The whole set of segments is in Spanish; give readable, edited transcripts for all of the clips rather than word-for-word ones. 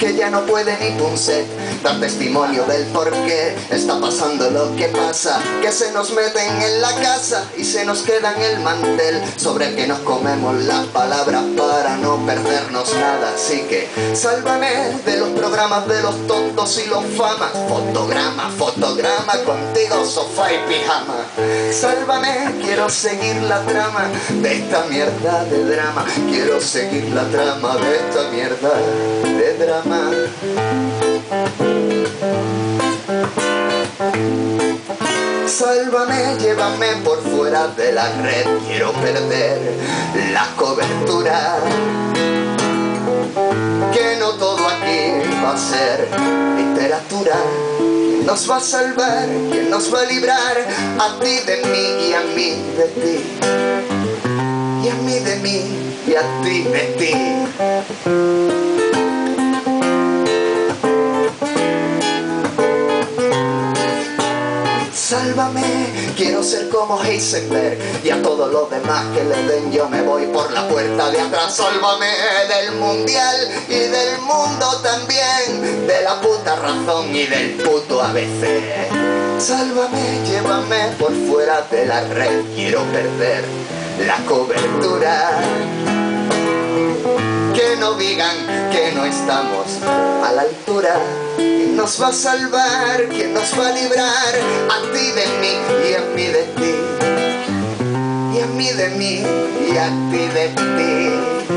que ya no puede ni Punset dar testimonio del por qué está pasando lo que pasa, que se nos meten en la casa y se nos queda en el mantel sobre el que nos comemos las palabras para no perdernos nada. Así que sálvame de los programas de los tontos y los famas, fotograma, fotograma, contigo sofá y pijama. Sálvame, quiero seguir la trama de esta mierda de drama, quiero seguir la trama de esta mierda de drama. Sálvame, llévame por fuera de la red, quiero perder la cobertura. Que no todo aquí va a ser literatura. ¿Quién nos va a salvar? ¿Quién nos va a librar? A ti de mí y a mí de ti, y a mí de mí y a ti de ti. Sálvame, quiero ser como Heisenberg y a todo lo demás que le den yo me voy por la puerta de atrás. Sálvame del mundial y del mundo también, de la puta razón y del puto ABC. Sálvame, llévame por fuera de la red, quiero perder la cobertura. Que no digan que no estamos a la altura. ¿Quién nos va a salvar? ¿Quién nos va a librar? A ti de mí y a mí de ti, y a mí de mí y a ti de ti.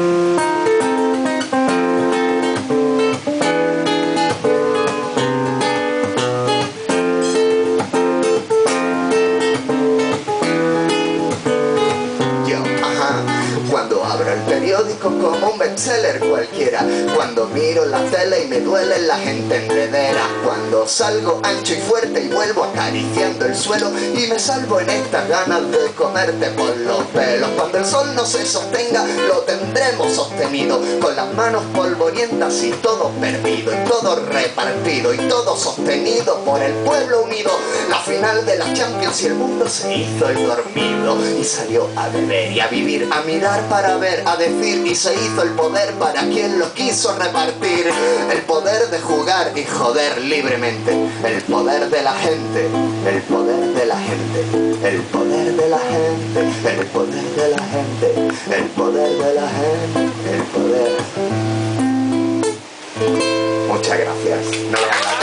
Cuando abro el periódico como un bestseller cualquiera, cuando miro la tele y me duele la gente enredera, cuando salgo ancho y fuerte y vuelvo acariciando el suelo y me salvo en estas ganas de comerte por los pelos. Cuando el sol no se sostenga lo tendremos sostenido, con las manos polvorientas y todo perdido y todo repartido y todo sostenido por el pueblo unido. La final de la Champions y el mundo se hizo el dormido y salió a beber y a vivir, a mirar para ver, a decir, y se hizo el poder para quien lo quiso repartir. El poder de jugar y joder libremente, el poder de la gente, el poder de la gente, el poder de la gente, el poder de la gente, el poder de la gente, el poder. Muchas gracias. No